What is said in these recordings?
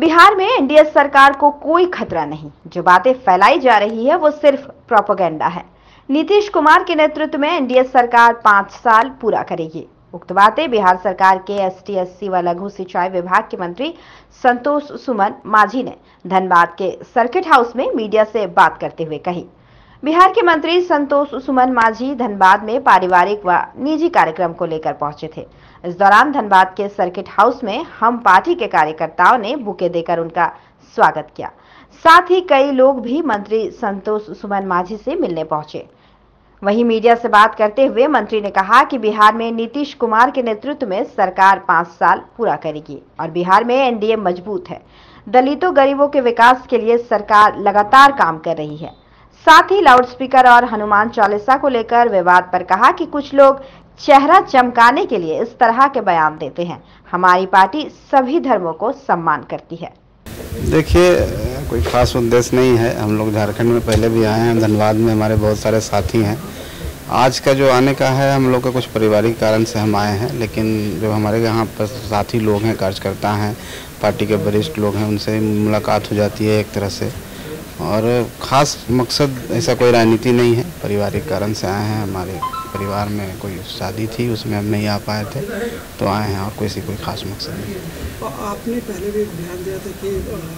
बिहार में एनडीए सरकार को कोई खतरा नहीं। जो बातें फैलाई जा रही है वो सिर्फ प्रोपेगेंडा है। नीतीश कुमार के नेतृत्व में एनडीए सरकार 5 साल पूरा करेगी। उक्त बातें बिहार सरकार के एसटी एससी व लघु सिंचाई विभाग के मंत्री संतोष सुमन मांझी ने धनबाद के सर्किट हाउस में मीडिया से बात करते हुए कही। बिहार के मंत्री संतोष सुमन मांझी धनबाद में पारिवारिक व निजी कार्यक्रम को लेकर पहुंचे थे। इस दौरान धनबाद के सर्किट हाउस में हम पार्टी के कार्यकर्ताओं ने बुके देकर उनका स्वागत किया। साथ ही कई लोग भी मंत्री संतोष सुमन मांझी से मिलने पहुंचे। वहीं मीडिया से बात करते हुए मंत्री ने कहा कि बिहार में नीतीश कुमार के नेतृत्व में सरकार 5 साल पूरा करेगी और बिहार में एनडीए मजबूत है। दलितों गरीबों के विकास के लिए सरकार लगातार काम कर रही है। साथ ही लाउडस्पीकर और हनुमान चालीसा को लेकर विवाद पर कहा कि कुछ लोग चेहरा चमकाने के लिए इस तरह के बयान देते हैं। हमारी पार्टी सभी धर्मों को सम्मान करती है। देखिए, कोई खास उद्देश्य नहीं है। हम लोग झारखंड में पहले भी आए हैं, धनबाद में हमारे बहुत सारे साथी हैं। आज का जो आने का है, हम लोग का कुछ पारिवारिक कारण से हम आए हैं, लेकिन जो हमारे यहाँ पर साथी लोग हैं, कार्यकर्ता हैं, पार्टी के वरिष्ठ लोग हैं, उनसे मुलाकात हो जाती है एक तरह से। और ख़ास मकसद ऐसा कोई राजनीति नहीं है, पारिवारिक कारण से आए हैं। हमारे परिवार में कोई शादी थी, उसमें हम नहीं आ पाए थे तो आए हैं, और कोई खास मकसद नहीं है। आपने पहले भी ध्यान दिया था कि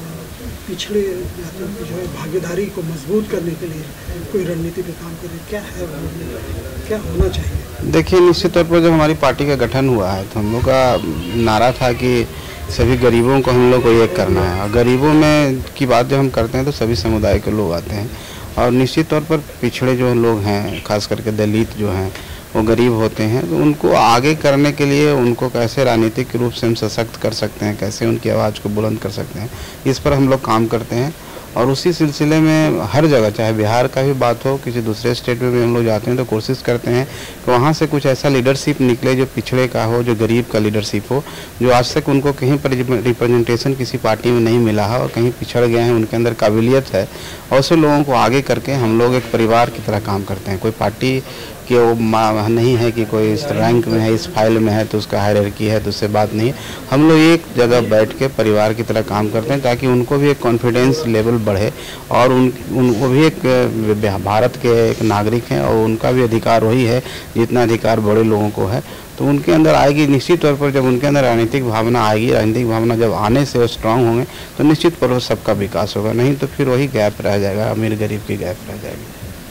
पिछले जातियों की जो है भागीदारी को मजबूत करने के लिए कोई रणनीति पे काम करें, क्या है, क्या होना चाहिए? देखिए, निश्चित तौर पर जब हमारी पार्टी का गठन हुआ है तो हम लोग का नारा था कि सभी गरीबों को हम लोग को एक करना है। और गरीबों में की बात जब हम करते हैं तो सभी समुदाय के लोग आते हैं, और निश्चित तौर पर पिछड़े जो लोग हैं, खास करके दलित जो हैं, वो गरीब होते हैं। तो उनको आगे करने के लिए उनको कैसे राजनीतिक रूप से हम सशक्त कर सकते हैं, कैसे उनकी आवाज़ को बुलंद कर सकते हैं, इस पर हम लोग काम करते हैं। और उसी सिलसिले में हर जगह, चाहे बिहार का भी बात हो, किसी दूसरे स्टेट में भी हम लोग जाते हैं तो कोशिश करते हैं कि वहाँ से कुछ ऐसा लीडरशिप निकले जो पिछड़े का हो, जो गरीब का लीडरशिप हो, जो आज तक उनको कहीं पर रिप्रेजेंटेशन किसी पार्टी में नहीं मिला है और कहीं पिछड़ गए हैं, उनके अंदर काबिलियत है। और ऐसे लोगों को आगे करके हम लोग एक परिवार की तरह काम करते हैं। कोई पार्टी कि वो नहीं है कि कोई इस रैंक में है, इस फाइल में है तो उसका हायरार्की है, तो उससे बात नहीं। हम लोग एक जगह बैठ के परिवार की तरह काम करते हैं ताकि उनको भी एक कॉन्फिडेंस लेवल बढ़े, और उनको भी एक भारत के एक नागरिक हैं और उनका भी अधिकार वही है जितना अधिकार बड़े लोगों को है। तो उनके अंदर आएगी, निश्चित तौर पर जब उनके अंदर राजनीतिक भावना आएगी, राजनीतिक भावना जब आने से वो स्ट्रांग होंगे तो निश्चित तौर पर सबका विकास होगा। नहीं तो फिर वही गैप रह जाएगा, अमीर गरीब की गैप रह जाएगी।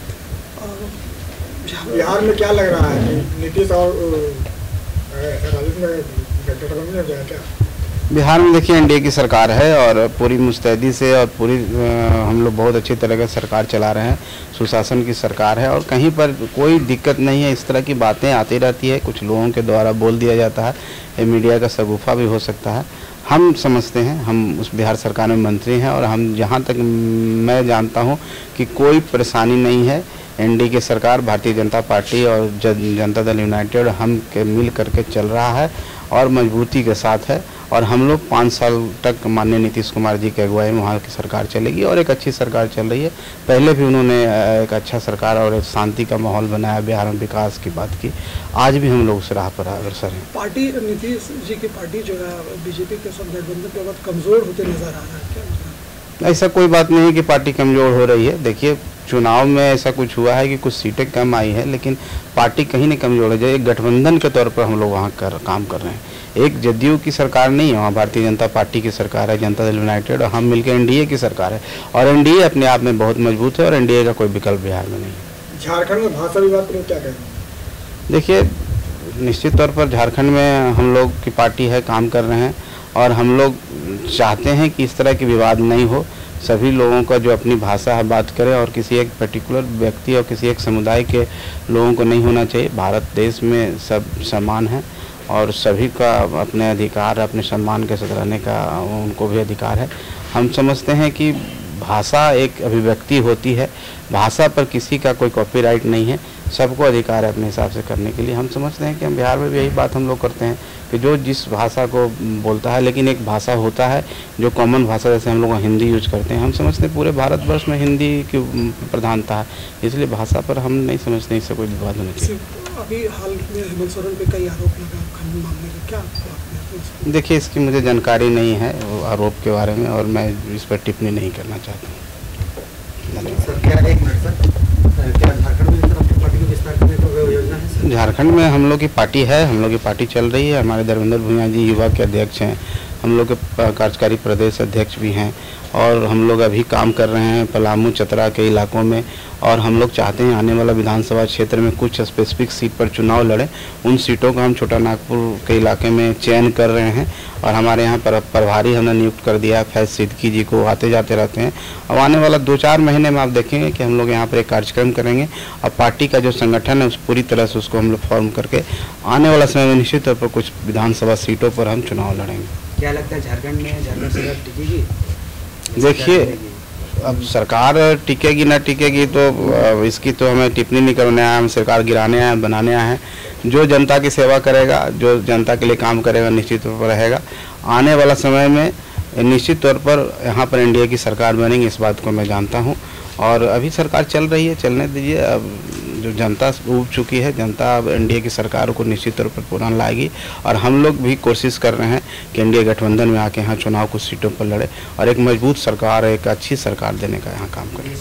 बिहार में क्या लग रहा है, नीतीश और राजनीति में गठबंधन हो जाएगा क्या? बिहार में देखिए, एनडीए की सरकार है और पूरी मुस्तैदी से और पूरी हम लोग बहुत अच्छी तरह का सरकार चला रहे हैं। सुशासन की सरकार है और कहीं पर कोई दिक्कत नहीं है। इस तरह की बातें आती रहती है, कुछ लोगों के द्वारा बोल दिया जाता है, ये मीडिया का शगुफा भी हो सकता है। हम समझते हैं, हम उस बिहार सरकार में मंत्री हैं और हम जहाँ तक मैं जानता हूँ कि कोई परेशानी नहीं है। एनडीए की सरकार, भारतीय जनता पार्टी और जनता दल यूनाइटेड हम के मिल करके चल रहा है और मजबूती के साथ है। और हम लोग 5 साल तक माननीय नीतीश कुमार जी की अगुवाई में वहाँ की सरकार चलेगी और एक अच्छी सरकार चल रही है। पहले भी उन्होंने एक अच्छा सरकार और एक शांति का माहौल बनाया, बिहार में विकास की बात की। आज भी हम लोग उस राह पर अग्रसर हैं। पार्टी, नीतीश जी की पार्टी जो है बीजेपी के साथ गठबंधन के बाद कमज़ोर होते नजर आ रहा है, क्या? ऐसा कोई बात नहीं है कि पार्टी कमज़ोर हो रही है। देखिए, चुनाव में ऐसा कुछ हुआ है कि कुछ सीटें कम आई है, लेकिन पार्टी कहीं नहीं कमज़ोर है। जो एक गठबंधन के तौर पर हम लोग वहाँ काम कर रहे हैं। एक जदयू की सरकार नहीं है, वहाँ भारतीय जनता पार्टी की सरकार है, जनता दल यूनाइटेड, और हम मिलकर एनडीए की सरकार है। और एनडीए अपने आप में बहुत मजबूत है और एनडीए का कोई विकल्प बिहार में नहीं है। झारखंड में भाषा विवाद पर क्या कहें? देखिए, निश्चित तौर पर झारखंड में हम लोग की पार्टी है, काम कर रहे हैं और हम लोग चाहते हैं कि इस तरह की विवाद नहीं हो। सभी लोगों का जो अपनी भाषा है बात करें, और किसी एक पर्टिकुलर व्यक्ति और किसी एक समुदाय के लोगों को नहीं होना चाहिए। भारत देश में सब समान हैं और सभी का अपने अधिकार, अपने सम्मान के साथ रहने का उनको भी अधिकार है। हम समझते हैं कि भाषा एक अभिव्यक्ति होती है, भाषा पर किसी का कोई कॉपीराइट नहीं है, सबको अधिकार है अपने हिसाब से करने के लिए। हम समझते हैं कि हम बिहार में भी यही बात हम लोग करते हैं कि जो जिस भाषा को बोलता है, लेकिन एक भाषा होता है जो कॉमन भाषा, जैसे हम लोग हिंदी यूज करते हैं। हम समझते हैं पूरे भारतवर्ष में हिंदी की प्रधानता है, इसलिए भाषा पर हम नहीं समझते इससे कोई विवाद होना चाहिए। अभी हाल में हेमंत सोरेन पे कई आरोप लगा कानून मामले का क्या आपको? देखिए, इसकी मुझे जानकारी नहीं है वो आरोप के बारे में, और मैं इस पर टिप्पणी नहीं करना चाहता हूँ। सर, क्या एक मिनट सर, क्या झारखंड में आपकी पार्टी को विस्तार करने को योजना है? झारखंड में हम लोग की पार्टी है, हम लोग की पार्टी चल रही है। हमारे धर्मेंद्र भूया जी युवा के अध्यक्ष हैं, हम लोग के कार्यकारी प्रदेश अध्यक्ष भी हैं, और हम लोग अभी काम कर रहे हैं पलामू चतरा के इलाकों में, और हम लोग चाहते हैं आने वाला विधानसभा क्षेत्र में कुछ स्पेसिफिक सीट पर चुनाव लड़ें। उन सीटों का हम छोटा नागपुर के इलाके में चयन कर रहे हैं, और हमारे यहाँ पर प्रभारी हमने नियुक्त कर दिया है फैज सिद्दीकी जी को, आते जाते रहते हैं। अब आने वाला 2-4 महीने में आप देखेंगे कि हम लोग यहाँ पर एक कार्यक्रम करेंगे, और पार्टी का जो संगठन है उस पूरी तरह से उसको हम लोग फॉर्म करके आने वाला समय में निश्चित तौर पर कुछ विधानसभा सीटों पर हम चुनाव लड़ेंगे। क्या लगता है झारखंड में झारखंड सरकार टिकेगी? देखिए, अब सरकार टिकेगी ना टिकेगी तो इसकी तो हमें टिप्पणी नहीं करने आए, हम सरकार गिराने आए, बनाने आए हैं। जो जनता की सेवा करेगा, जो जनता के लिए काम करेगा, निश्चित तौर पर रहेगा। आने वाला समय में निश्चित तौर पर यहाँ पर एनडीए की सरकार बनेगी, इस बात को मैं जानता हूँ। और अभी सरकार चल रही है, चलने दीजिए। अब जो जनता उब चुकी है, जनता अब एनडीए की सरकार को निश्चित तौर पर पुरान लाएगी, और हम लोग भी कोशिश कर रहे हैं कि एनडीए गठबंधन में आके यहाँ चुनाव कुछ सीटों पर लड़े, और एक मजबूत सरकार, एक अच्छी सरकार देने का यहाँ काम करें।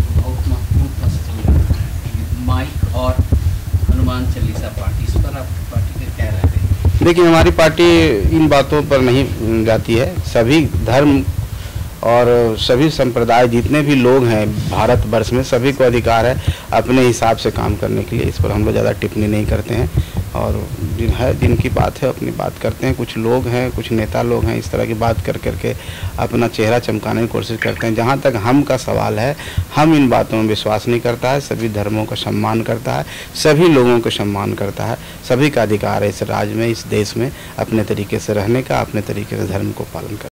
माइक और हनुमान चालीसा पार्टी, इस पर आपकी पार्टी का क्या राय है? देखिए, हमारी पार्टी इन बातों पर नहीं जाती है। सभी धर्म और सभी संप्रदाय, जितने भी लोग हैं भारतवर्ष में, सभी को अधिकार है अपने हिसाब से काम करने के लिए। इस पर हम लोग ज़्यादा टिप्पणी नहीं करते हैं, और जिनकी बात है अपनी बात करते हैं। कुछ लोग हैं, कुछ नेता लोग हैं, इस तरह की बात कर करके अपना चेहरा चमकाने की कोशिश करते हैं। जहाँ तक हम का सवाल है, हम इन बातों में विश्वास नहीं करता है। सभी धर्मों का सम्मान करता है, सभी लोगों को सम्मान करता है। सभी का अधिकार है इस राज्य में, इस देश में अपने तरीके से रहने का, अपने तरीके से धर्म को पालन करने का।